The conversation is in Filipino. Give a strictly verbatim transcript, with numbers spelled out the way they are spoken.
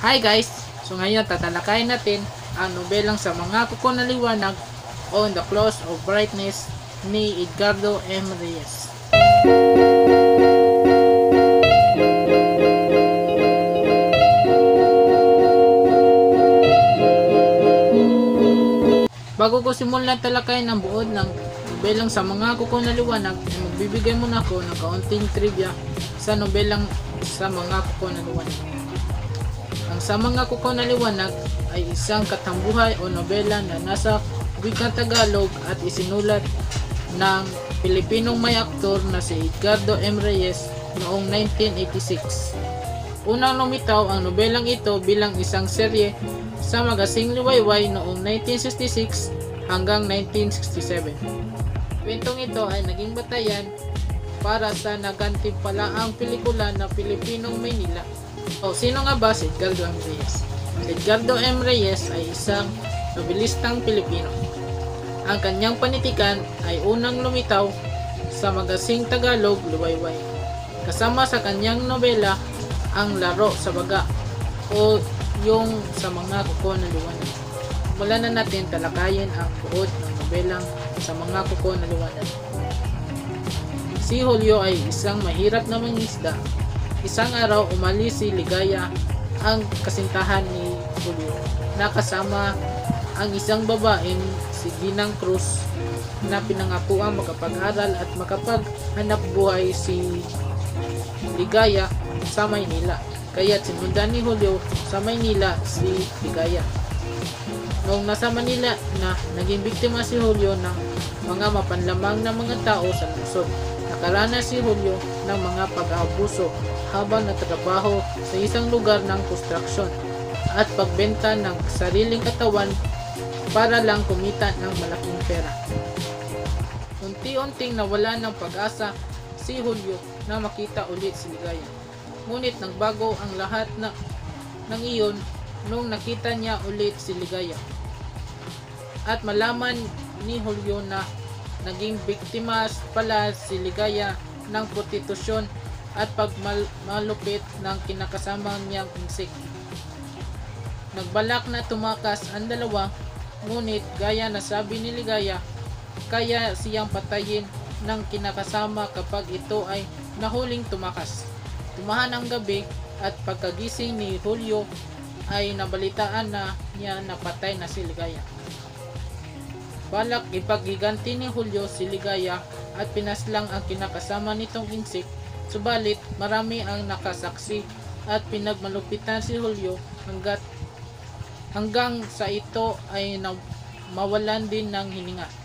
Hi guys! So ngayon tatalakayin natin ang nobelang Sa Mga Kuko na Liwanag o The Close of Brightness ni Edgardo M. Reyes. Bago ko simulan talakayin ang buod ng nobelang Sa Mga Kuko na Liwanag, ay magbibigay muna ako ng kaunting trivia sa nobelang Sa Mga Kuko na Liwanag. Ang Sa Mga Kuko na Liwanag ay isang katambuhay o nobela na nasa wikang Tagalog at isinulat ng Pilipinong may aktor na si Edgardo M. Reyes noong nineteen eighty-six. Unang lumitaw ang nobelang ito bilang isang serye sa Magasing Liwayway noong nineteen sixty-six hanggang nineteen sixty-seven. Kwentong ito ay naging batayan para sa nagantimpalaang pelikula na Pilipinong Maynila. O sino nga ba si Edgardo M. Reyes? Si Edgardo M. Reyes ay isang nobelistang Pilipino. Ang kanyang panitikan ay unang lumitaw sa Magasing Tagalog Liwayway. Kasama sa kanyang nobela ang Laro sa Baga o yung Sa Mga Kuko na Liwanag. Mula na natin talakayin ang buod ng nobelang Sa Mga Kuko na Liwanag. Si Julio ay isang mahirap na mangingisda. Isang araw umalis si Ligaya, ang kasintahan ni Julio, na kasama ang isang babaeng si Ginang Cruz na pinangakuang makapag-aral at makapaghanap buhay si Ligaya sa Maynila. Kaya sinundan ni Julio sa Maynila si Ligaya. Noong nasa Manila na, naging biktima si Julio ng mga mapanlamang na mga tao sa lungsod. Nakaranas si Julio ng mga pag-aabuso habang nagtatrabaho sa isang lugar ng construction at pagbenta ng sariling katawan para lang kumita ng malaking pera. Unti-unting nawala ng pag-asa si Julio na makita ulit si Ligaya. Ngunit nagbago ang lahat na, ng iyon nung nakita niya ulit si Ligaya. At malaman ni Julio na naging biktima pala si Ligaya ng prostitusyon at pagmalupit ng kinakasama niyang insik. Nagbalak na tumakas ang dalawa, ngunit gaya na sabi ni Ligaya, kaya siyang patayin ng kinakasama kapag ito ay nahuling tumakas. Tumahan ang gabi at pagkagising ni Julio ay nabalitaan na niya na patay na si Ligaya. Balak ipaghiganti ni Julio si Ligaya at pinaslang ang kinakasama nitong insik, subalit marami ang nakasaksi at pinagmalupitan si Julio hanggat hanggang sa ito ay mawalan din ng hininga.